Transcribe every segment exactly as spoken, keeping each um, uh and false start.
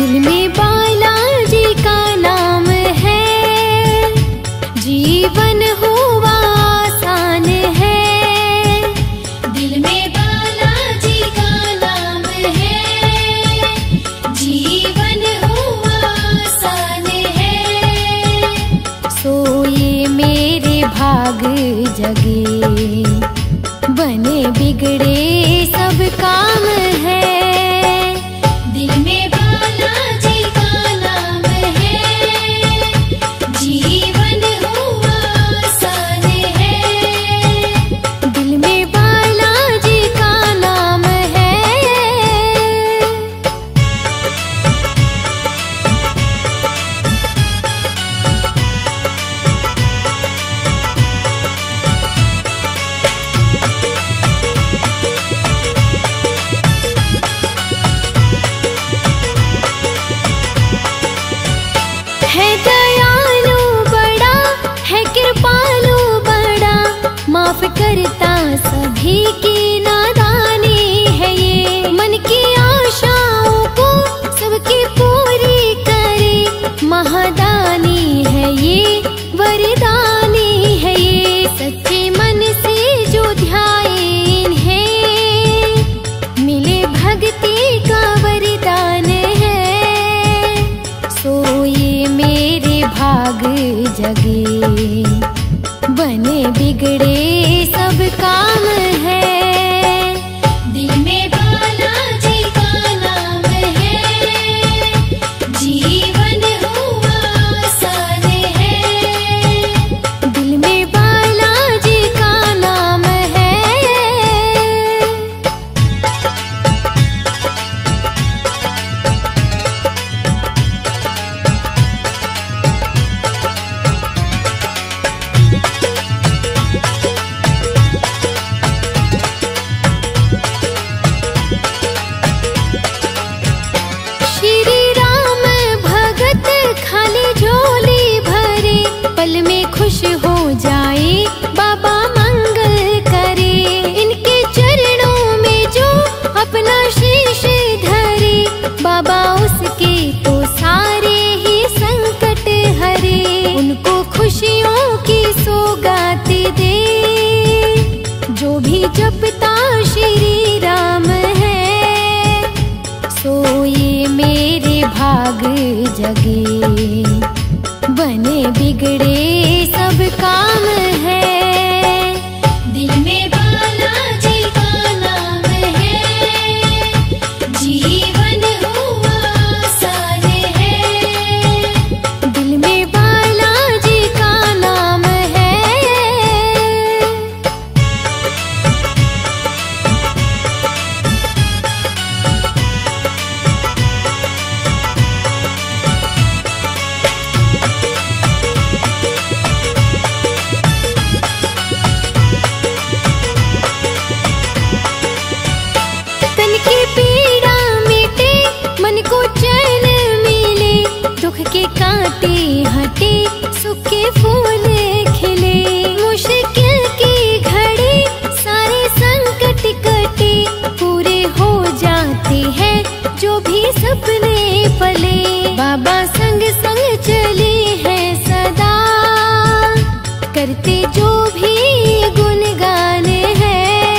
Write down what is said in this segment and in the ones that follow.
दिल में बालाजी का नाम है, जीवन हुआ आसान है। दिल में बालाजी का नाम है, जीवन हुआ आसान है। सोए मेरे भाग जगे, बने बिगड़े सब काम है। दिल में बालाजी का नाम है, जीवन हुआ आसान है। दिल में बालाजी का नाम है। है दयालु बड़ा, है कृपालु बड़ा, माफ करता सभी की नादानी है ये। मन की आशाओं को सबकी पूरी करे, महादानी है ये, वरदानी है ये। सच्चे मन से जो ध्याए इन्हें, मिले भक्ति का वरदान है। सोए मेरे भाग जगे, बने बिगड़े सब काम है। दिल में बालाजी का नाम है, जीवन हुआ आसान है। दिल में बालाजी का नाम है। श्री राम भगत खाली झोली भरे, पल में खुश हो जाए बाबा मंगल करे। इनके चरणों में जो अपना शीश धरे, बाबा उसके तो सारे ही संकट हरे। उनको खुशियों की सौगात दे, जो भी जपता श्री राम है। सोए मेरे भाग जगे, बने बिगड़े सब काम है। दिल में बालाजी का नाम है, जीवन हुआ आसान है। दिल में बालाजी का नाम है। तन की पीड़ा मिटे, मन को चैन मिले, दुख के कांटे हटे, सुख के फूल खिले। मुश्किल की घड़ी सारे संकट कटे, पूरे हो जाते हैं जो भी सपने पले। बाबा संग संग चले हैं सदा, करते जो भी गुणगान है।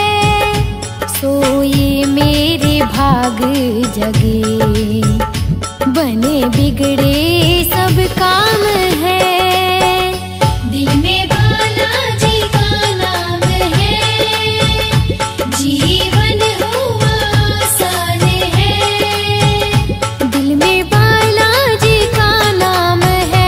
सोए मेरे भाग जगे, बने बिगड़े सब काम है। दिल में बालाजी का नाम है, जीवन हुआ आसान है। दिल में बालाजी का नाम है।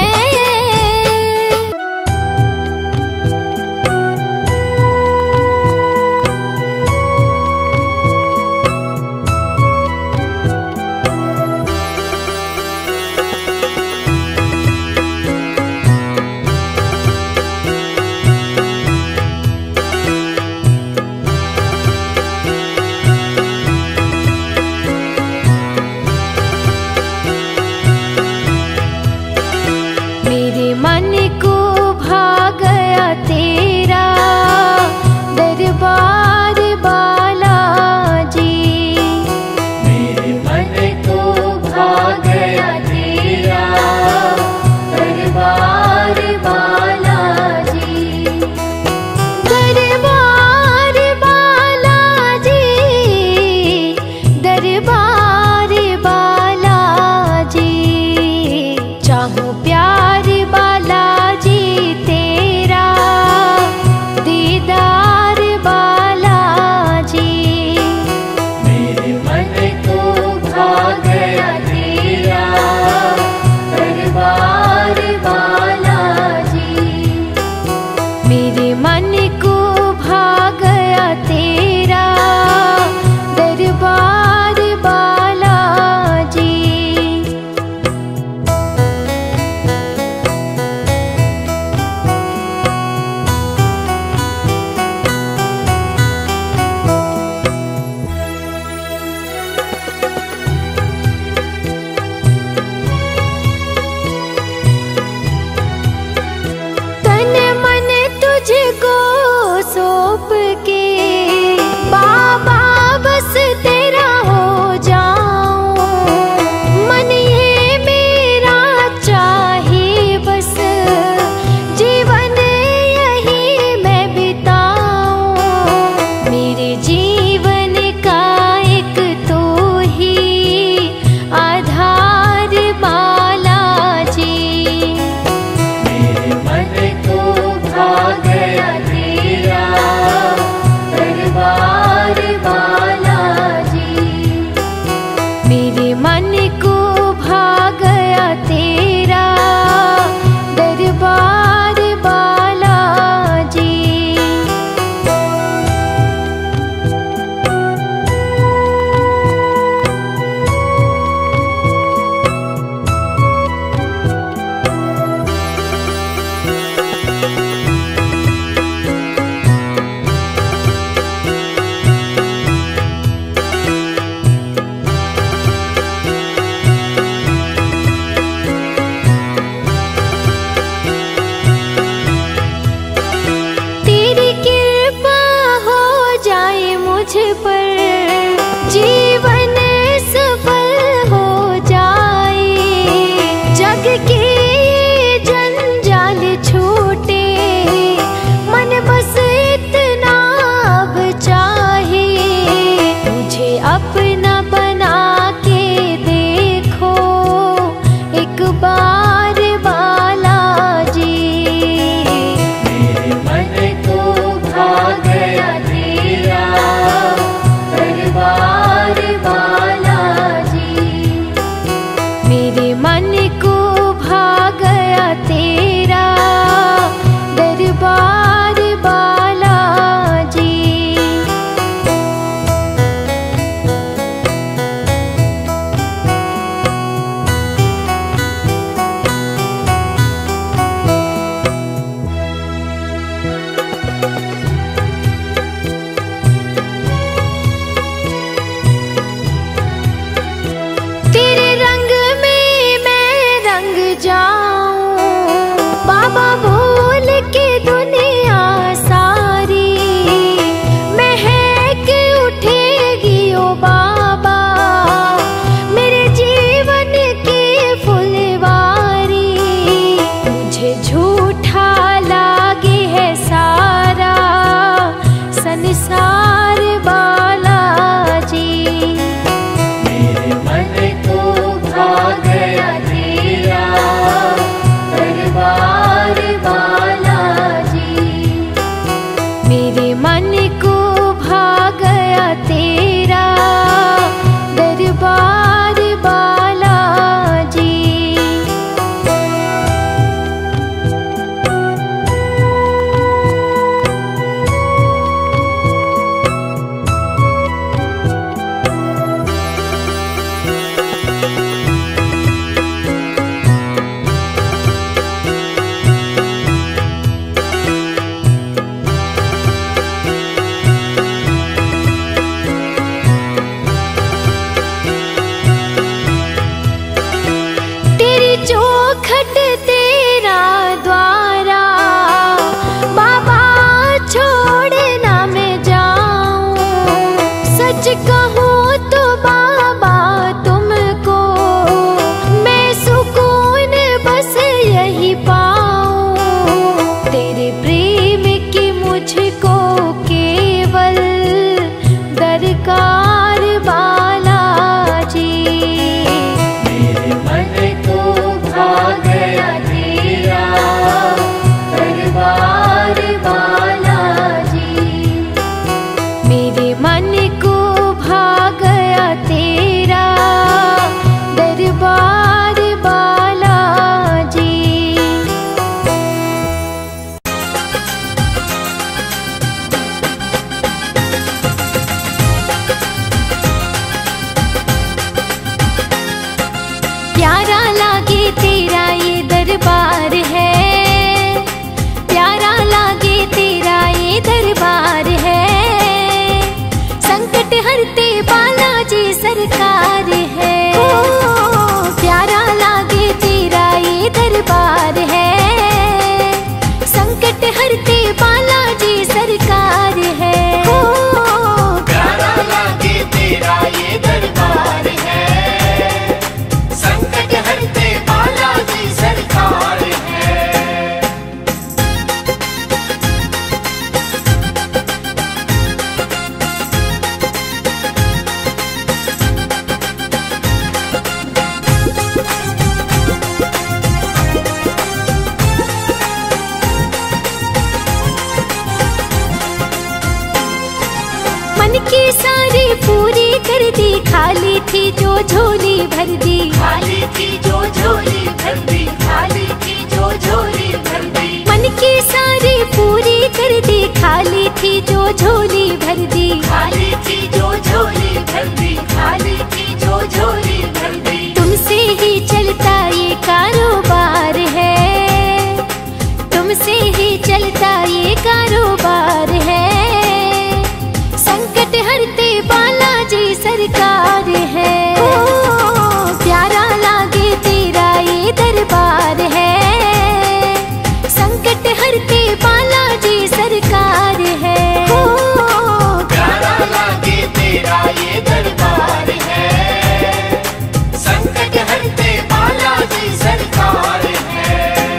कहूँ तो बाबा तुमको मैं सुकून बस यही पाऊँ। तेरे प्रेम की मुझको केवल दरकार बालाजी। मेरे मन को भा गया तेरा दरबार बालाजी। मेरे मन को भा गया तेरा दरबार बालाजी। प्यारा लागे तेरा ये दरबार है, प्यारा लागे तेरा ये दरबार है। संकट हरते बालाजी सरकार है। ओ, प्यारा लागे तेरा ये दरबार है। संकट हरते बालाजी सरकार है। ओ, प्यारा लागे तेरा ये दरबार है, संकट हरते बालाजी सरकार है। मन की सारी पूरी कर दी, खाली थी जो झोली भर दी। खाली थी जो झोली भर दी, खाली थी जो झोली भर दी। मन की सारी पूरी कर दी, खाली थी जो झोली भर दी। खाली थी जो झोली भर दी, खाली थी जो झोली भर दी। तुमसे ही चलता ये कारोबार है, तुमसे ही चलता ये कारोबार है। संकट हरते बालाजी सरकार है। ओ, प्यारा लागे तेरा ये दरबार है। संकट हरते बालाजी सरकार है। ओ, प्यारा लागे तेरा ये दरबार है, संकट हरते बालाजी सरकार है।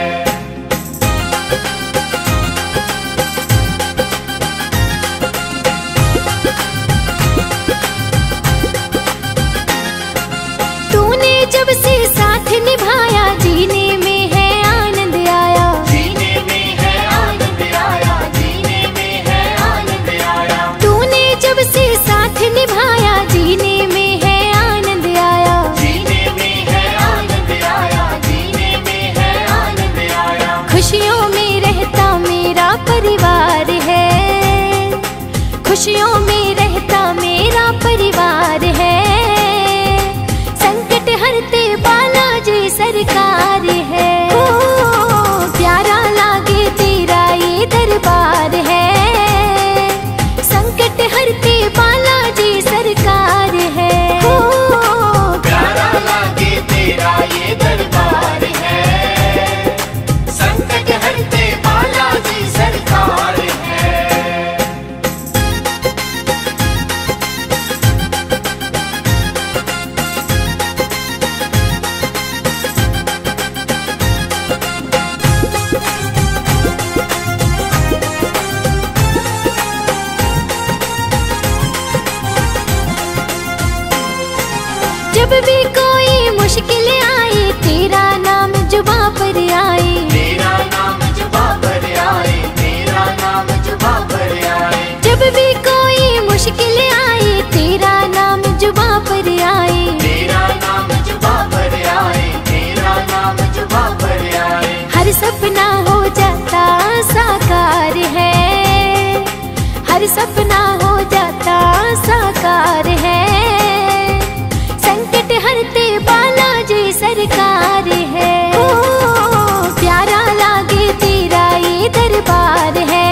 तूने जब से साथ निभाया, जीने में है आनंद आया। जीने में है आनंद आया, जीने में है आनंद आया। तूने जब से साथ निभाया, जीने में है आनंद आया। जीने में है आनंद आया, जीने में है आनंद आया। खुशियों में रहता मेरा परिवार है, खुशियों में रहता मेरा परिवार है। संकट हरते बालाजी सरकार है। ओ, प्यारा लागे तेरा ये दरबार है। संकट हरते बालाजी सरकार है। ओ, प्यारा लागे तेरा ये दरबार है, संकट हरते बालाजी सरकार है। जब भी कोई मुश्किल आए, तेरा नाम जुबां पर आए। तेरा नाम जुबां पर आए, तेरा नाम जुबां पर आए। जब भी कोई मुश्किल आए, तेरा नाम जुबां पर आए। तेरा नाम जुबां पर आए, तेरा नाम जुबां पर आए। हर सपना हो जाता साकार है, हर सपना हो जाता साकार है। संकट हरते बालाजी सरकार है। ओ, प्यारा लागे तेरा ये दरबार है।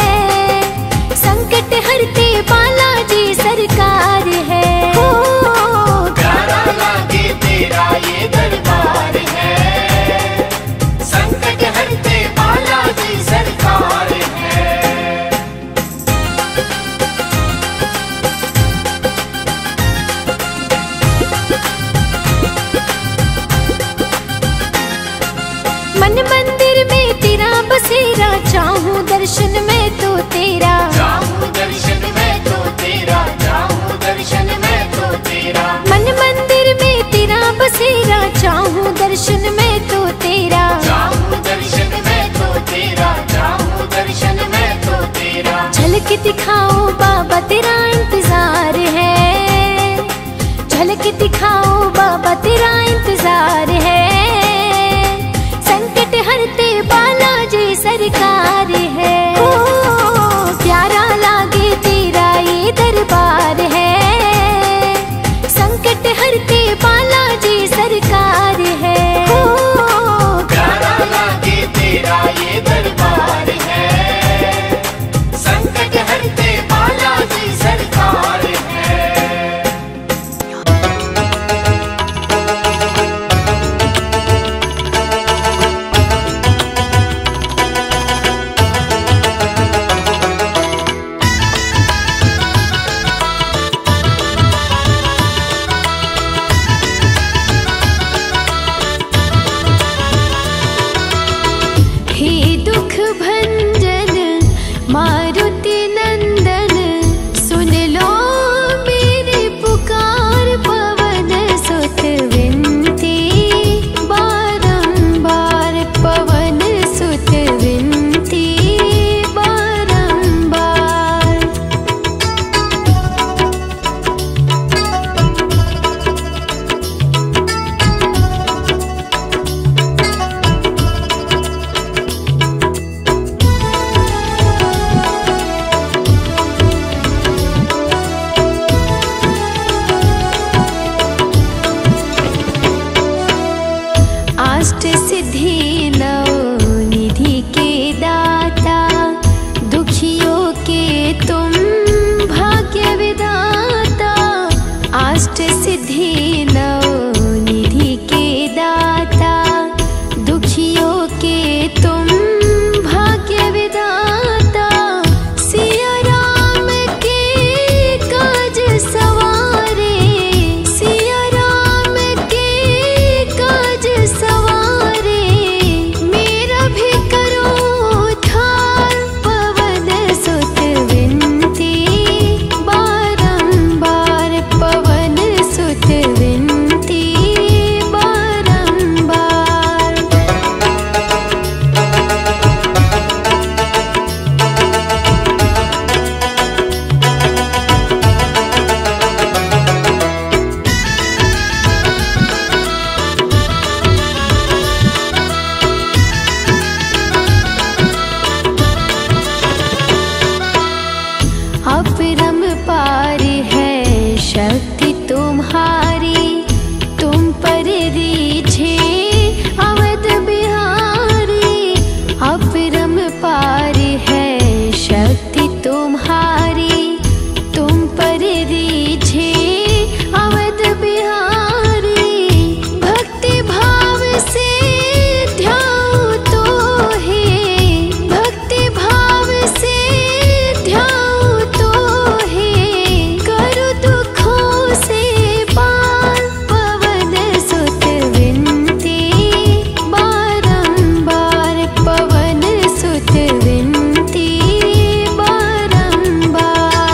संकट हरते बालाजी सरकार है। ओ, प्यारा लागे तेरा ये दरबार है, संकट हरते बालाजी सरकार है। तेरा, जाऊं दर्शन में तो तेरा, जाऊं दर्शन में तो तेरा। मन मंदिर में तेरा बसेरा, चाहूं दर्शन में तो तेरा, जाऊं दर्शन में तो तेरा, जाऊं दर्शन में तो तेरा। झलक दिखाओ बाबा तेरा इंतजार है, झलक दिखाओ बाबा तेरा इंतजार है। संकट हरते बालाजी सरकार है, ओ प्यारा लागे तेरा ये दरबार है। संकट हरते बालाजी सरकार है, ओ प्यारा लागे तेरा ये दरबार है। संकट हरते बालाजी सरकार है। हे दुख भंजन मारुति नंदन, सुन लो मेरी पुकार। पवन सुत विनती बारंबार, पवन सुत विनती बारंबार। अष्ट सिद्धि नौ निधि के दाता, दुखियों के तुम भाग्य विधाता। अष्ट सिद्धि नौ निधि के दाता, दुखियों के तुम भाग्य विधाता। सिया राम के काज सवारे, सिया राम के काज सवारे। मेरा भी करो उद्धार, पवन सुत विनती बारंबार, पवन सुत विनती बारंबार। अपरंपार है शक्ति तुम्हारी, तुम पर रीझे अवध बिहारी। अपरंपार है शक्ति तुम्हारी, तुम पर रीझे अवध बिहारी। भक्ति भाव से ध्याऊं तो है, भक्ति भाव से ध्याऊं तो है। करो दुखों से पार, पवन सुत विनती बारंबार, पवन सुत विनती बारंबार।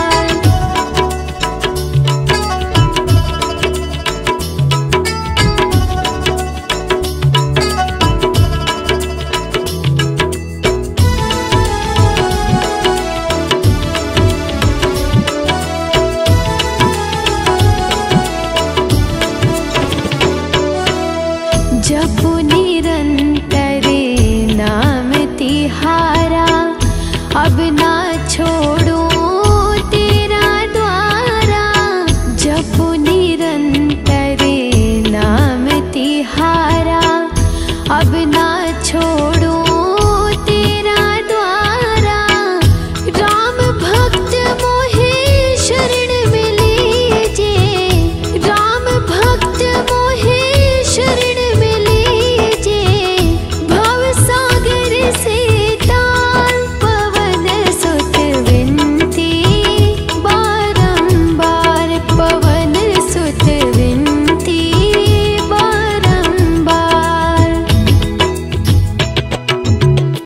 जपो निरंतर नाम तिहारा, अब ना छोड़ो तेरा द्वारा। जपो निरंतर